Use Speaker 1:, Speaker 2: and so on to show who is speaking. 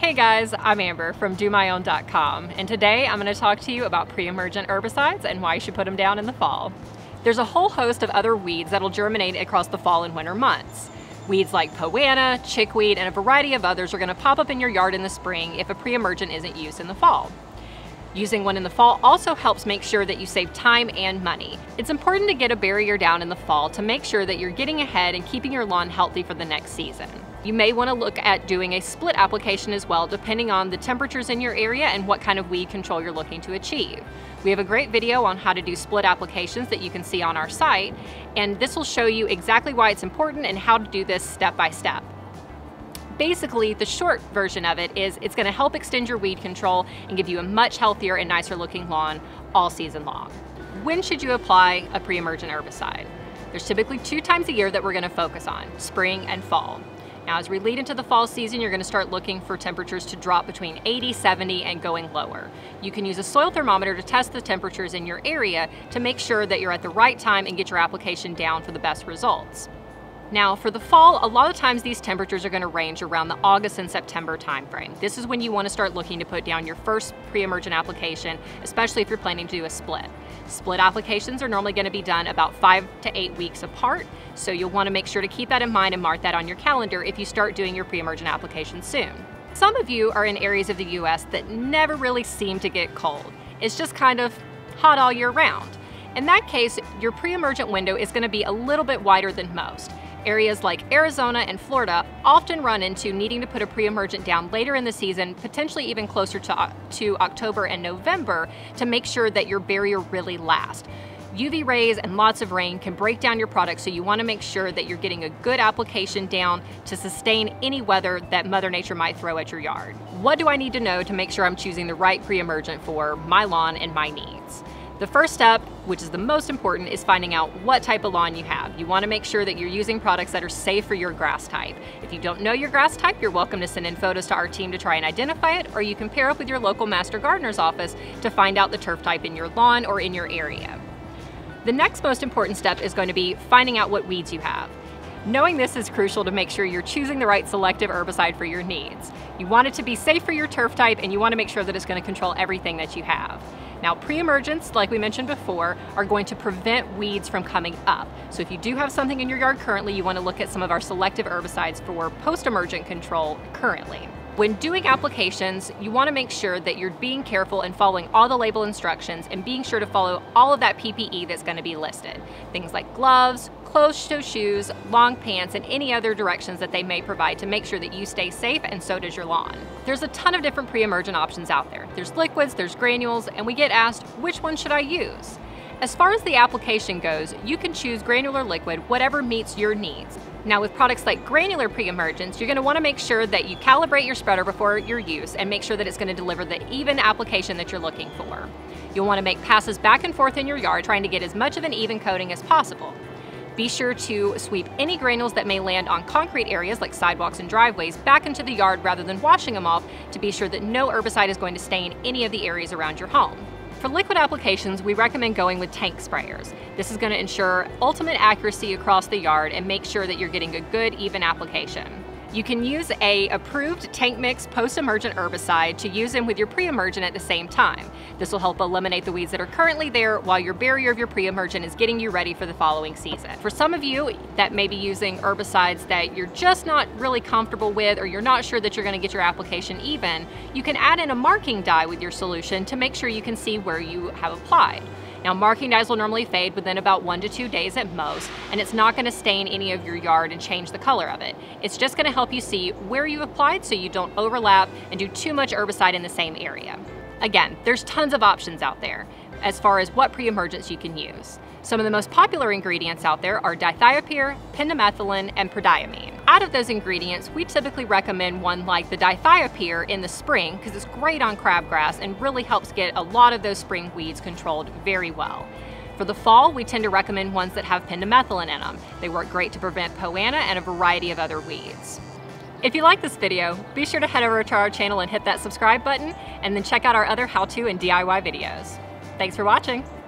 Speaker 1: Hey guys, I'm Amber from DoMyOwn.com, and today I'm going to talk to you about pre-emergent herbicides and why you should put them down in the fall. There's a whole host of other weeds that'll germinate across the fall and winter months. Weeds like poana, chickweed, and a variety of others are going to pop up in your yard in the spring if a pre-emergent isn't used in the fall. Using one in the fall also helps make sure that you save time and money. It's important to get a barrier down in the fall to make sure that you're getting ahead and keeping your lawn healthy for the next season. You may want to look at doing a split application as well, depending on the temperatures in your area and what kind of weed control you're looking to achieve. We have a great video on how to do split applications that you can see on our site, and this will show you exactly why it's important and how to do this step by step. Basically, the short version of it is it's going to help extend your weed control and give you a much healthier and nicer looking lawn all season long. When should you apply a pre-emergent herbicide? There's typically 2 times a year that we're going to focus on, spring and fall. Now, as we lead into the fall season, you're going to start looking for temperatures to drop between 80, 70, and going lower. You can use a soil thermometer to test the temperatures in your area to make sure that you're at the right time and get your application down for the best results. Now, for the fall, a lot of times these temperatures are going to range around the August and September timeframe. This is when you want to start looking to put down your first pre-emergent application, especially if you're planning to do a split. Split applications are normally going to be done about 5 to 8 weeks apart, so you'll want to make sure to keep that in mind and mark that on your calendar if you start doing your pre-emergent application soon. Some of you are in areas of the US that never really seem to get cold. It's just kind of hot all year round. In that case, your pre-emergent window is going to be a little bit wider than most. Areas like Arizona and Florida often run into needing to put a pre-emergent down later in the season, potentially even closer to October and November, to make sure that your barrier really lasts. UV rays and lots of rain can break down your product, so you want to make sure that you're getting a good application down to sustain any weather that Mother Nature might throw at your yard. What do I need to know to make sure I'm choosing the right pre-emergent for my lawn and my needs? The first step, which is the most important, is finding out what type of lawn you have. You want to make sure that you're using products that are safe for your grass type. If you don't know your grass type, you're welcome to send in photos to our team to try and identify it, or you can pair up with your local master gardener's office to find out the turf type in your lawn or in your area. The next most important step is going to be finding out what weeds you have. Knowing this is crucial to make sure you're choosing the right selective herbicide for your needs. You want it to be safe for your turf type, and you want to make sure that it's going to control everything that you have. Now, pre-emergents, like we mentioned before, are going to prevent weeds from coming up. So if you do have something in your yard currently, you want to look at some of our selective herbicides for post-emergent control currently. When doing applications, you want to make sure that you're being careful and following all the label instructions and being sure to follow all of that PPE that's going to be listed. Things like gloves, closed-toe shoes, long pants, and any other directions that they may provide to make sure that you stay safe, and so does your lawn. There's a ton of different pre-emergent options out there. There's liquids, there's granules, and we get asked, which one should I use? As far as the application goes, you can choose granular liquid, whatever meets your needs. Now, with products like granular pre-emergents, you're going to want to make sure that you calibrate your spreader before your use and make sure that it's going to deliver the even application that you're looking for. You'll want to make passes back and forth in your yard, trying to get as much of an even coating as possible. Be sure to sweep any granules that may land on concrete areas like sidewalks and driveways back into the yard rather than washing them off, to be sure that no herbicide is going to stain any of the areas around your home. For liquid applications, we recommend going with tank sprayers. This is going to ensure ultimate accuracy across the yard and make sure that you're getting a good, even application. You can use an approved tank mix post-emergent herbicide to use them with your pre-emergent at the same time. This will help eliminate the weeds that are currently there while your barrier of your pre-emergent is getting you ready for the following season. For some of you that may be using herbicides that you're just not really comfortable with, or you're not sure that you're going to get your application even, you can add in a marking dye with your solution to make sure you can see where you have applied. Now, marking dyes will normally fade within about 1 to 2 days at most, and it's not going to stain any of your yard and change the color of it. It's just going to help you see where you applied so you don't overlap and do too much herbicide in the same area. Again, there's tons of options out there as far as what pre-emergents you can use. Some of the most popular ingredients out there are dithiopyr, pendimethalin, and prodiamine. Out of those ingredients, we typically recommend one like the dithiopyr in the spring because it's great on crabgrass and really helps get a lot of those spring weeds controlled very well. For the fall, we tend to recommend ones that have pendimethalin in them. They work great to prevent poana and a variety of other weeds. If you like this video, be sure to head over to our channel and hit that subscribe button, and then check out our other how-to and DIY videos. Thanks for watching.